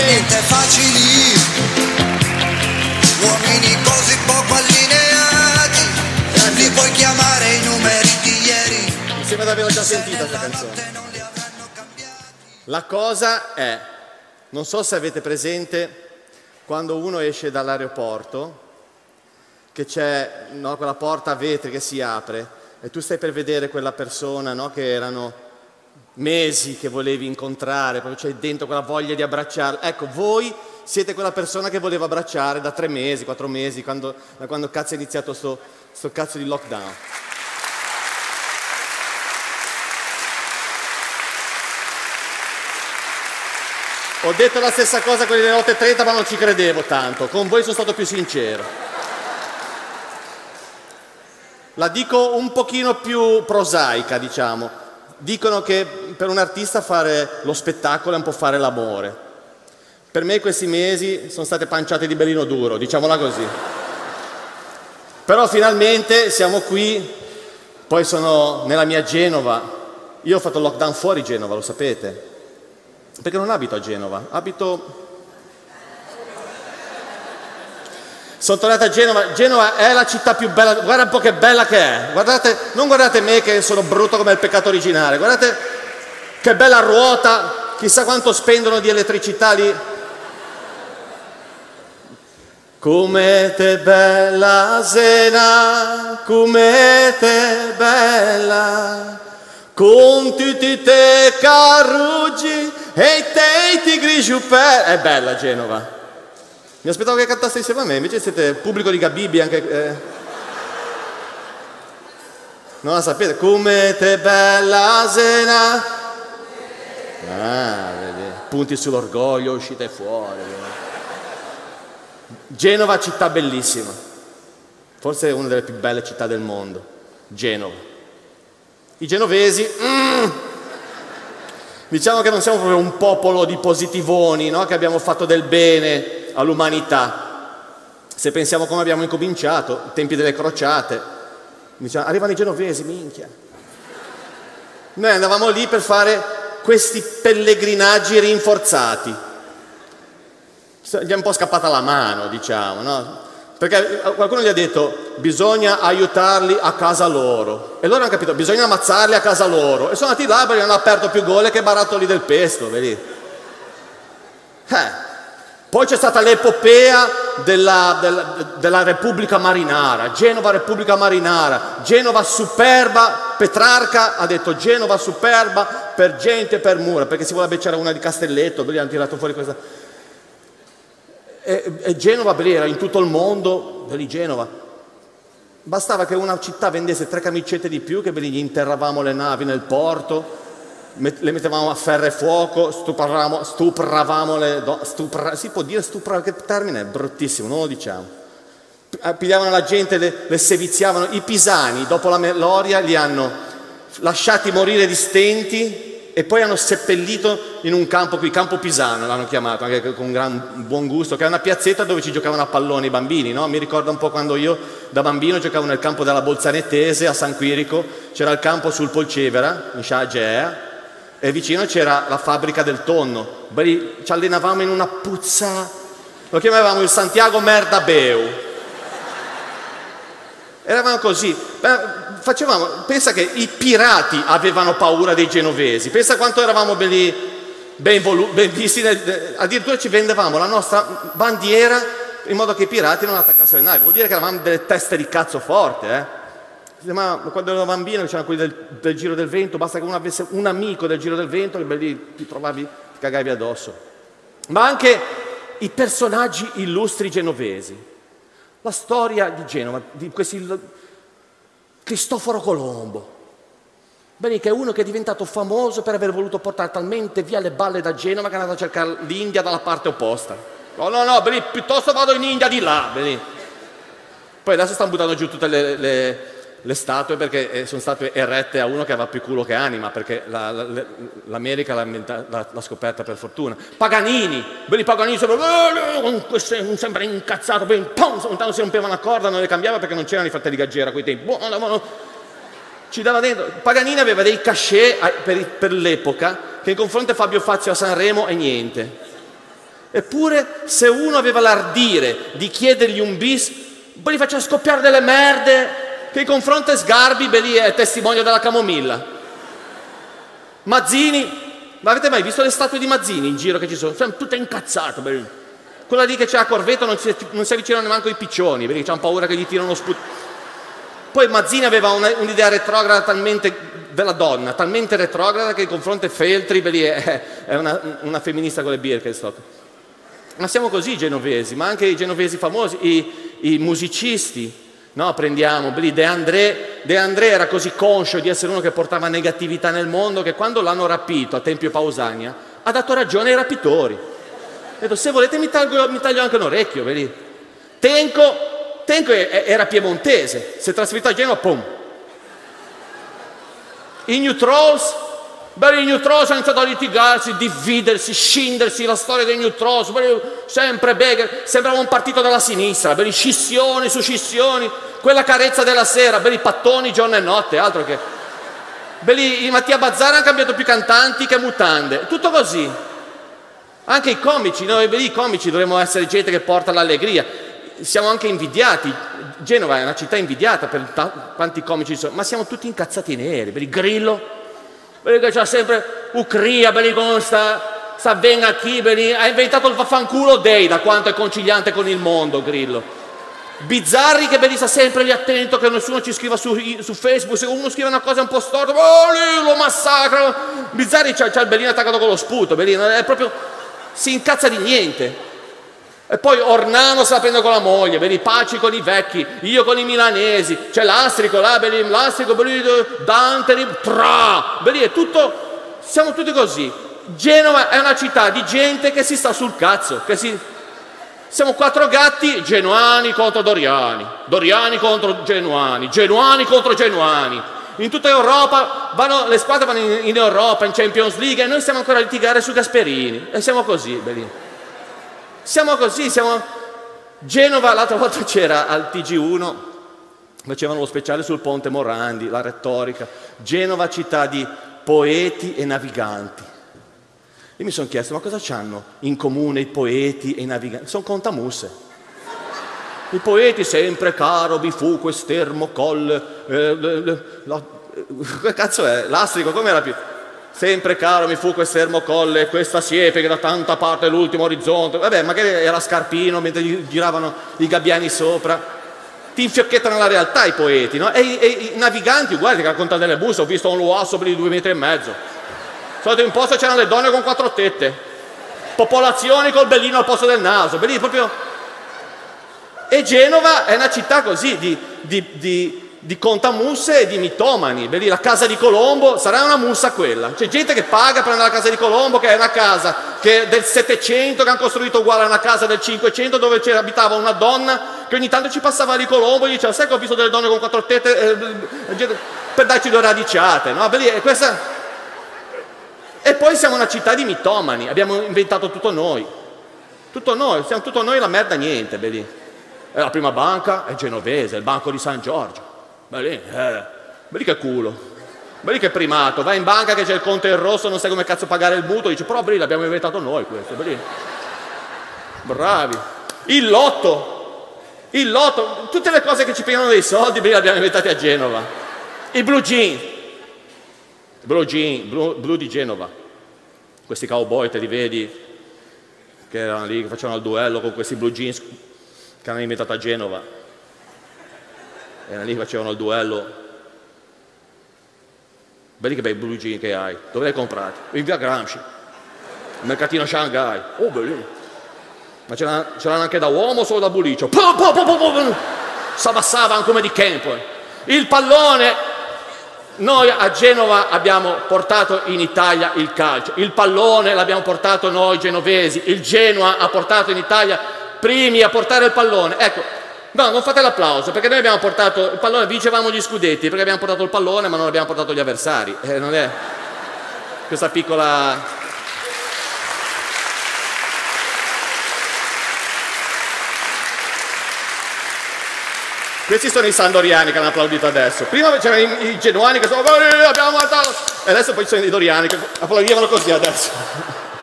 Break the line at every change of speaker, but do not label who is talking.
niente facili, uomini così poco allineati, li puoi chiamare i numeri di ieri.
Mi sembra di averla già sentita questa canzone. La cosa è, non so se avete presente quando uno esce dall'aeroporto, che c'è, no, quella porta a vetri che si apre e tu stai per vedere quella persona, no, che erano mesi che volevi incontrare, proprio c'è dentro quella voglia di abbracciarla. Ecco, voi siete quella persona che voleva abbracciare da 3 mesi, 4 mesi, da quando cazzo è iniziato sto cazzo di lockdown. Ho detto la stessa cosa a quelli delle 8:30, ma non ci credevo tanto. Con voi sono stato più sincero. La dico un pochino più prosaica, diciamo. Dicono che per un artista fare lo spettacolo è un po' fare l'amore. Per me questi mesi sono state panciate di bellino duro, diciamola così. Però finalmente siamo qui, poi sono nella mia Genova. Io ho fatto il lockdown fuori Genova, lo sapete. Perché non abito a Genova, sono tornato a Genova. Genova è la città più bella, guarda un po' che bella che è. Guardate, non guardate me che sono brutto come il peccato originale, guardate che bella ruota, chissà quanto spendono di elettricità lì. Come te bella Sena, come te bella, con tutti te carruggi e te tigri giupè. È bella Genova. Mi aspettavo che cantaste insieme a me, invece siete pubblico di Gabibbi anche. Non la sapete? Come te bella Sena. Ah, vedi. Punti sull'orgoglio, uscite fuori. Genova, città bellissima. Forse è una delle più belle città del mondo. Genova. I genovesi, diciamo che non siamo proprio un popolo di positivoni, no? Che abbiamo fatto del bene all'umanità. Se pensiamo come abbiamo incominciato, i tempi delle crociate, diciamo, arrivano i genovesi, minchia. Noi andavamo lì per fare questi pellegrinaggi rinforzati. Gli è un po' scappata la mano, diciamo, no? Perché qualcuno gli ha detto bisogna aiutarli a casa loro e loro hanno capito bisogna ammazzarli a casa loro e sono andati là perché hanno aperto più gole che barattoli del pesto, vedi? Poi c'è stata l'epopea della Repubblica Marinara, Genova Repubblica Marinara, Genova superba, Petrarca ha detto Genova superba per gente e per mura, perché si voleva becciare una di Castelletto, lì hanno tirato fuori questa. E Genova era in tutto il mondo, lì Genova. Bastava che una città vendesse 3 camicette di più, che gli interravamo le navi nel porto, le mettevamo a ferro e fuoco, stupravamo le donne, si può dire stuprare, che termine è bruttissimo, non lo diciamo. Pigliavano la gente, le seviziavano. I pisani, dopo la Meloria, li hanno lasciati morire di stenti e poi hanno seppellito in un campo qui, Campo Pisano l'hanno chiamato, anche con buon gusto, che è una piazzetta dove ci giocavano a pallone i bambini, no? Mi ricorda un po' quando io da bambino giocavo nel campo della Bolzanettese a San Quirico, c'era il campo sul Polcevera, in Sciagea, e vicino c'era la fabbrica del tonno. Ci allenavamo in una puzza, lo chiamavamo il Santiago Merdabeu. Eravamo così, pensa che i pirati avevano paura dei genovesi, pensa quanto eravamo ben visti, addirittura ci vendevamo la nostra bandiera in modo che i pirati non attaccassero le navi, vuol dire che eravamo delle teste di cazzo forte, Ma quando ero bambino c'erano quelli del Giro del Vento, basta che uno avesse un amico del Giro del Vento che lì ti trovavi, ti cagavi addosso. Ma anche i personaggi illustri genovesi. La storia di Genova, di Cristoforo Colombo, che è uno che è diventato famoso per aver voluto portare talmente via le balle da Genova che è andato a cercare l'India dalla parte opposta. No, piuttosto vado in India di là. Poi adesso stanno buttando giù tutte le statue perché sono statue erette a uno che aveva più culo che anima, perché l'America l'ha scoperta per fortuna. Paganini sempre incazzato, tanto si rompeva una corda, non le cambiava perché non c'erano i fratelli Gaggera a quei tempi. Ci dava dentro. Paganini aveva dei cachet per l'epoca che in confronto a Fabio Fazio a Sanremo è niente. Eppure se uno aveva l'ardire di chiedergli un bis, poi gli faceva scoppiare delle merde, che i confronti Sgarbi, beh lì è testimonio della camomilla. Mazzini, ma avete mai visto le statue di Mazzini in giro che ci sono? Sono tutte incazzate, beh. Quella lì che c'è a Corvetto non si avvicinano neanche i piccioni, perché hanno paura che gli tirano sputo. Poi Mazzini aveva un'idea retrograda della donna, talmente retrograda che il confronto Feltri, beh lì è una femminista con le Birkenstock. Ma siamo così i genovesi, ma anche i genovesi famosi, i musicisti, no? Prendiamo, De André era così conscio di essere uno che portava negatività nel mondo che quando l'hanno rapito a Tempio Pausania ha dato ragione ai rapitori. Ha detto, se volete mi taglio anche un orecchio, vedi? Tenco era piemontese, si è trasferito a Genova, pum. I New Trolls hanno iniziato a litigarsi, dividersi, scindersi, la storia dei New Trolls, sempre Beger, sembrava un partito della sinistra, scissioni su scissioni, quella carezza della sera, pattoni giorno e notte, altro che... I Mattia Bazzara hanno cambiato più cantanti che mutande, tutto così. Anche i comici, i comici dovremmo essere gente che porta l'allegria. Siamo anche invidiati, Genova è una città invidiata per quanti comici ci sono, ma siamo tutti incazzati neri, Grillo, che c'ha sempre Ucria, con sta venga qui, ha inventato il vaffanculo Day, da quanto è conciliante con il mondo, Grillo. Bizzarri che sta sempre lì attento che nessuno ci scriva su Facebook, se uno scrive una cosa un po' storta, lì lo massacrano. Bizzarri c'ha il Bellino attaccato con lo sputo, è proprio, si incazza di niente. E poi Ornano se la prende con la moglie, Paci con i vecchi, io con i milanesi, c'è Lastrico là, Lastrico, Dante, è tutto, siamo tutti così. Genova è una città di gente che si sta sul cazzo, siamo quattro gatti, genuani contro doriani, doriani contro genuani, genuani contro genuani. In tutta Europa, le squadre vanno in Europa, in Champions League, e noi stiamo ancora a litigare su Gasperini, e siamo così, Siamo così, Genova, l'altra volta c'era al TG1, facevano lo speciale sul Ponte Morandi, la retorica. Genova, città di poeti e naviganti. Io mi sono chiesto, ma cosa c'hanno in comune i poeti e i naviganti? Sono contamusse. I poeti sempre caro, bifu, quest'ermo, colle, che cazzo è? Lastrico, com'era più? Sempre caro mi fu quest'ermo colle, questa siepe che da tanta parte è l'ultimo orizzonte. Vabbè, magari era Scarpino mentre gli giravano i gabbiani sopra. Ti infiocchettano la realtà i poeti, no? E i naviganti uguali che raccontano delle buste, ho visto un luasso di 2,5 metri. Solito in posto c'erano le donne con 4 tette. Popolazioni col bellino al posto del naso. Proprio... E Genova è una città così, di contamusse e di mitomani. La casa di Colombo sarà una mussa quella. C'è gente che paga per andare alla casa di Colombo, che è una casa che è del 700, che hanno costruito uguale a una casa del 500, dove abitava una donna che ogni tanto ci passava di Colombo e diceva, sai che ho visto delle donne con 4 tette per darci 2 radicciate, no? E poi siamo una città di mitomani, abbiamo inventato tutto noi, siamo tutto noi, la merda niente, E la prima banca è genovese, il Banco di San Giorgio. Lì che culo, lì che primato, vai in banca che c'è il conto in rosso, non sai come cazzo pagare il mutuo, dice però l'abbiamo inventato noi questo, bravi. Il lotto, tutte le cose che ci pigliano dei soldi, le abbiamo inventate a Genova. I blue jeans, blu di Genova, questi cowboy te li vedi, che erano lì, che facevano il duello con questi blue jeans che hanno inventato a Genova. Erano lì che facevano il duello. Vedi che bei blue jeans che hai. Dove li hai comprati? In via Gramsci. Il mercatino Shanghai. Oh, bellino. Ma c'erano anche da uomo o solo da bulicio? S'abbassavano come di campo. Il pallone. Noi a Genova abbiamo portato in Italia il calcio. Il pallone l'abbiamo portato noi genovesi. Il Genoa ha portato in Italia primi a portare il pallone. Ecco. No, non fate l'applauso, perché noi abbiamo portato il pallone, vincevamo gli scudetti, perché abbiamo portato il pallone, ma non abbiamo portato gli avversari. Non è questa piccola... Questi sono i sandoriani che hanno applaudito adesso. Prima c'erano i genuani che sono... abbiamo portato... E adesso poi ci sono i doriani che applaudivano così adesso.